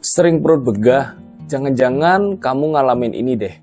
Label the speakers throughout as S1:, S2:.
S1: Sering perut begah, jangan-jangan kamu ngalamin ini deh.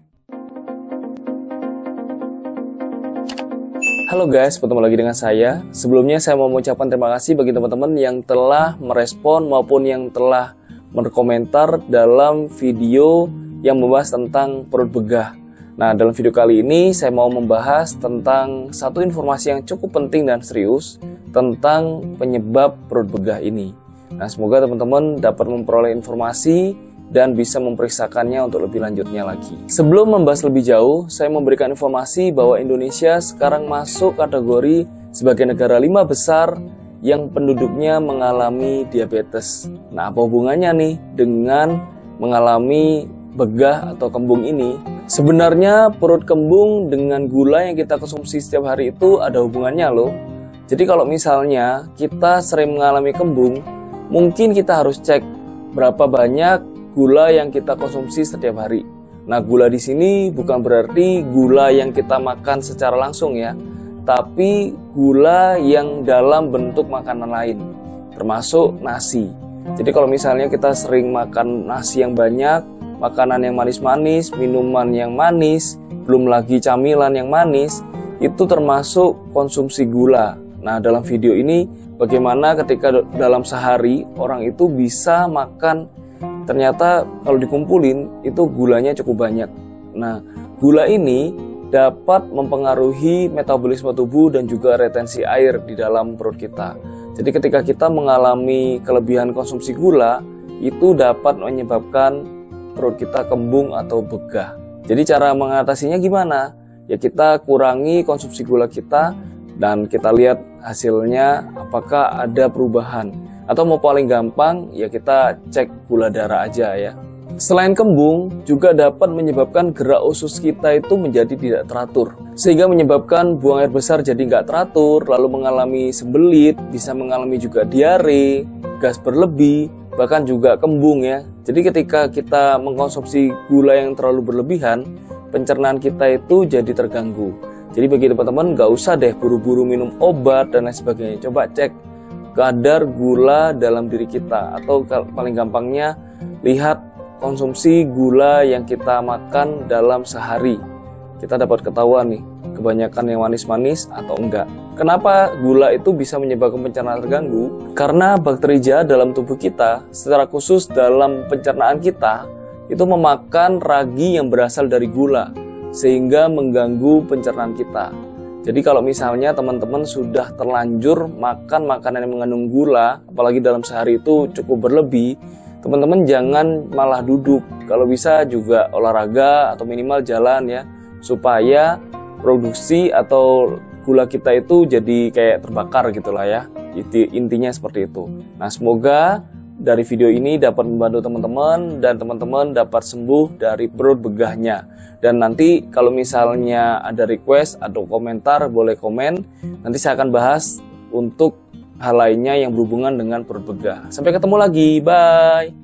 S1: Halo guys, bertemu lagi dengan saya. Sebelumnya saya mau mengucapkan terima kasih bagi teman-teman yang telah merespon maupun yang telah berkomentar dalam video yang membahas tentang perut begah. Nah, dalam video kali ini saya mau membahas tentang satu informasi yang cukup penting dan serius tentang penyebab perut begah ini. Nah, semoga teman-teman dapat memperoleh informasi dan bisa memeriksakannya untuk lebih lanjutnya lagi. Sebelum membahas lebih jauh, saya memberikan informasi bahwa Indonesia sekarang masuk kategori sebagai negara 5 besar yang penduduknya mengalami diabetes. Nah, apa hubungannya nih dengan mengalami begah atau kembung ini? Sebenarnya perut kembung dengan gula yang kita konsumsi setiap hari itu ada hubungannya loh. Jadi kalau misalnya kita sering mengalami kembung, mungkin kita harus cek berapa banyak gula yang kita konsumsi setiap hari. Nah, gula di sini bukan berarti gula yang kita makan secara langsung ya, tapi gula yang dalam bentuk makanan lain, termasuk nasi. Jadi kalau misalnya kita sering makan nasi yang banyak, makanan yang manis-manis, minuman yang manis, belum lagi camilan yang manis, itu termasuk konsumsi gula. Nah, dalam video ini bagaimana ketika dalam sehari orang itu bisa makan, ternyata kalau dikumpulin itu gulanya cukup banyak. Nah, gula ini dapat mempengaruhi metabolisme tubuh dan juga retensi air di dalam perut kita. Jadi ketika kita mengalami kelebihan konsumsi gula, itu dapat menyebabkan perut kita kembung atau begah. Jadi cara mengatasinya gimana? Ya, kita kurangi konsumsi gula kita dan kita lihat hasilnya apakah ada perubahan. Atau mau paling gampang ya kita cek gula darah aja ya. Selain kembung juga dapat menyebabkan gerak usus kita itu menjadi tidak teratur, sehingga menyebabkan buang air besar jadi nggak teratur, lalu mengalami sembelit, bisa mengalami juga diare, gas berlebih, bahkan juga kembung ya. Jadi ketika kita mengkonsumsi gula yang terlalu berlebihan, pencernaan kita itu jadi terganggu. Jadi bagi teman-teman nggak usah deh buru-buru minum obat dan lain sebagainya. Coba cek kadar gula dalam diri kita, atau paling gampangnya lihat konsumsi gula yang kita makan dalam sehari. Kita dapat ketahuan nih kebanyakan yang manis-manis atau enggak. Kenapa gula itu bisa menyebabkan pencernaan terganggu? Karena bakteri jahat dalam tubuh kita, secara khusus dalam pencernaan kita, itu memakan ragi yang berasal dari gula, sehingga mengganggu pencernaan kita. Jadi kalau misalnya teman-teman sudah terlanjur makan makanan yang mengandung gula, apalagi dalam sehari itu cukup berlebih, teman-teman jangan malah duduk. Kalau bisa juga olahraga atau minimal jalan ya, supaya produksi atau gula kita itu jadi kayak terbakar gitulah ya. Intinya seperti itu. Nah, semoga dari video ini dapat membantu teman-teman dan teman-teman dapat sembuh dari perut begahnya. Dan nanti kalau misalnya ada request atau komentar, boleh komen. Nanti saya akan bahas untuk hal lainnya yang berhubungan dengan perut begah. Sampai ketemu lagi, bye!